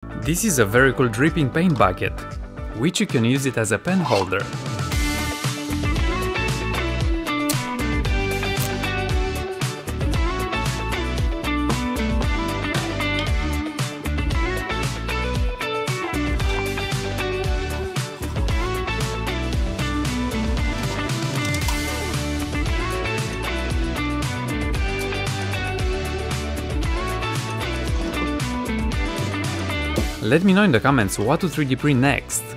This is a very cool dripping paint bucket, which you can use it as a pen holder. Let me know in the comments what to 3D print next.